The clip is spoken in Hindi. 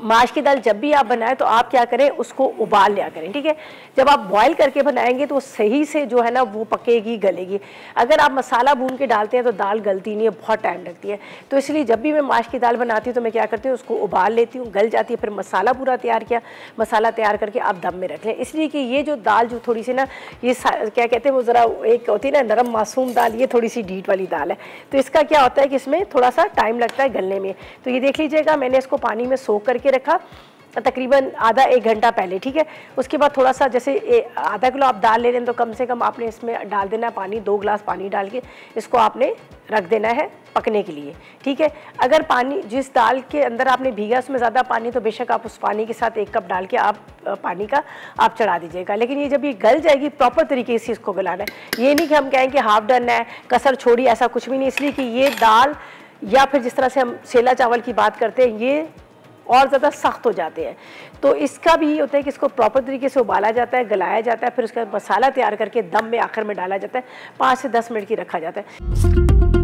माश की दाल जब भी आप बनाएं तो आप क्या करें, उसको उबाल लिया करें, ठीक है। जब आप बॉईल करके बनाएंगे तो सही से जो है ना वो पकेगी, गलेगी। अगर आप मसाला भून के डालते हैं तो दाल गलती नहीं है, बहुत टाइम लगती है। तो इसलिए जब भी मैं माश की दाल बनाती हूँ तो मैं क्या करती हूँ, उसको उबाल लेती हूँ, गल जाती है, फिर मसाला पूरा तैयार किया, मसाला तैयार करके आप दम में रख लें। इसलिए कि ये जो दाल जो थोड़ी सी ना, ये क्या कहते हैं वो ज़रा एक होती है ना नरम मासूम दाल, ये थोड़ी सी ढीठ वाली दाल है। तो इसका क्या होता है कि इसमें थोड़ा सा टाइम लगता है गलने में। तो ये देख लीजिएगा, मैंने इसको पानी में सोख करके रखा तकरीबन आधा एक घंटा पहले, ठीक है। उसके बाद थोड़ा सा जैसे आधा किलो आप दाल ले लें तो कम से कम आपने इसमें डाल देना है पानी, 2 गिलास पानी डाल के इसको आपने रख देना है पकने के लिए, ठीक है। अगर पानी जिस दाल के अंदर आपने भीगा उसमें ज़्यादा पानी तो बेशक आप उस पानी के साथ 1 कप डाल के आप पानी का आप चढ़ा दीजिएगा। लेकिन ये जब ये गल जाएगी प्रॉपर तरीके से इसको गलाना है, ये नहीं कि हम कहें कि हाफ डन है, कसर छोड़ी, ऐसा कुछ भी नहीं। इसलिए कि ये दाल या फिर जिस तरह से हम सेला चावल की बात करते हैं ये और ज़्यादा सख्त हो जाते हैं। तो इसका भी ये होता है कि इसको प्रॉपर तरीके से उबाला जाता है, गलाया जाता है, फिर उसका मसाला तैयार करके दम में आखिर में डाला जाता है, 5 से 10 मिनट की रखा जाता है।